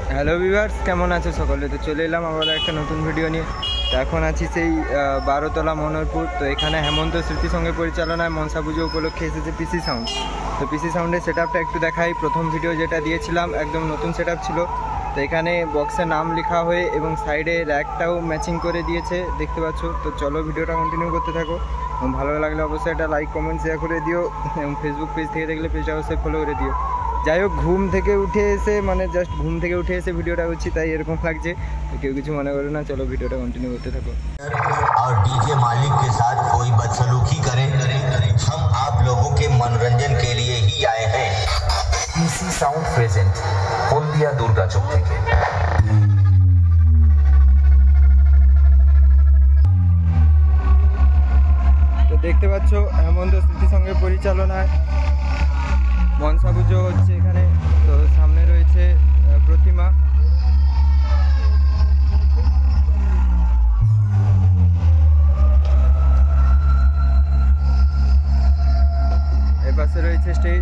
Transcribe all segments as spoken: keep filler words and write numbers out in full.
Hello viewers, কেমন আছো সকলে? তো চলে এলাম আবার একটা নতুন ভিডিও নিয়ে। তো এখন আছি সেই বারোতলা মনোহরপুর। তো এখানে হেমন্ত স্মৃতি সঙ্গে পরিচালনায় মনসা পুজো উপলক্ষে এসেছে পিসি সাউন্ড। তো পিসি সাউন্ডের সেট আপটা একটু দেখাই। প্রথম ভিডিও যেটা দিয়েছিলাম একদম নতুন সেট আপ ছিল। তো এখানে বক্সে নাম লেখা হয়ে এবং সাইডে র্যাকটাও ম্যাচিং করে দিয়েছে, দেখতে পাচ্ছ। তো চলো ভিডিওটা কন্টিনিউ করতে থাকো। ভালো লাগলে অবশ্যই একটা লাইক কমেন্ট শেয়ার করে দিও এবং ফেসবুক পেজ থেকে দেখলে পেজটা অবশ্যই ফলো করে দিও। যাই হোক, ঘুম থেকে উঠে এসে মানে জাস্ট ঘুম থেকে উঠে এসে ভিডিওটা করছি, তাই এরকম লাগছে। তো কেউ কিছু মনে করো না, চলো ভিডিওটা কন্টিনিউ করতে থাকো। और डीजे मालिक के साथ कोई बदसलूकी करे, हम आप लोगों के मनोरंजन के लिए ही आए हैं। PC sound present Haldia Durga Chowk থেকে। তো দেখতে পাচ্ছ হেমন্ত স্মৃতি সঙ্গে পরিচালনায় মনসা পুজো হচ্ছে এখানে। তো সামনে রয়েছে প্রতিমা। এর পাশে রয়েছে স্টেজ।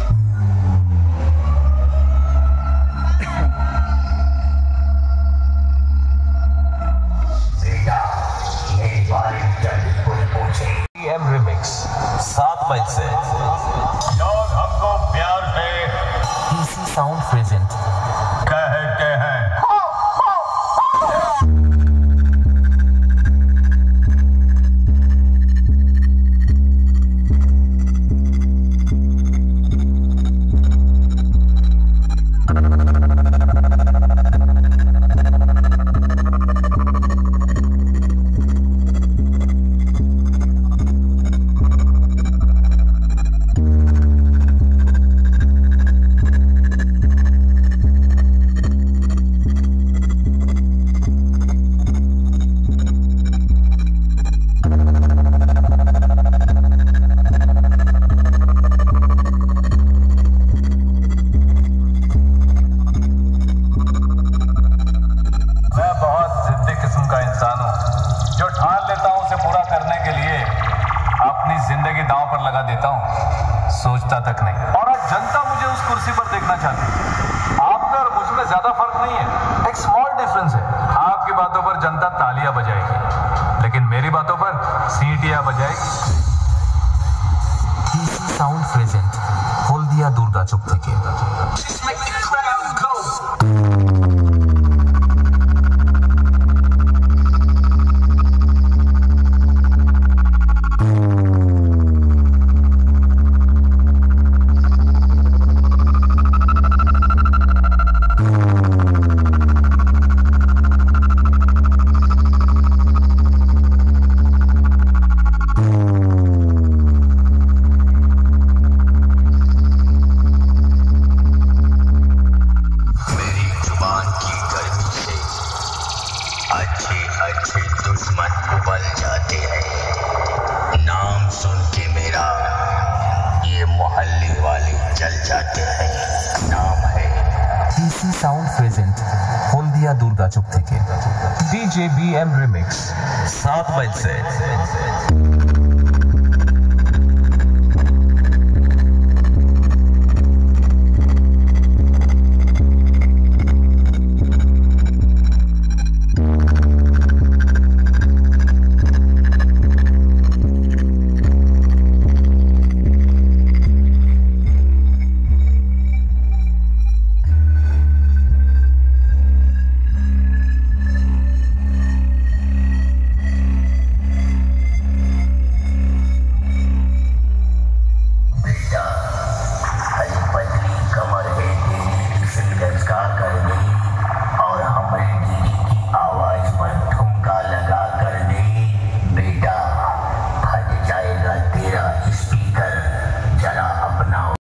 बीएम रिमिक्स सात बजे से हमको प्यार है पीसी साउंड प्रेजेंट कहते हैं। जो ठान लेता हूं उसे पूरा करने के लिए अपनी जिंदगी दांव पर लगा देता हूं, सोचता तक नहीं। और आज जनता मुझे उस कुर्सी पर देखना चाहती है। आप में और मुझ में ज्यादा फर्क नहीं है, एक स्मॉल डिफरेंस है। आपकी बातों पर जनता तालियां बजाएगी, लेकिन मेरी बातों पर सीटियां बजाएगी। PC sound present Haldia Durga Chowk থেকে। अच्छे अच्छे दुश्मन उबल जाते हैं। नाम सुन के मेरा ये मोहल्ले वाले जल जाते हैं। नाम है PC sound present Haldia Durga Chowk থেকে। डीजे बीएम रिमिक्स सात बजे से।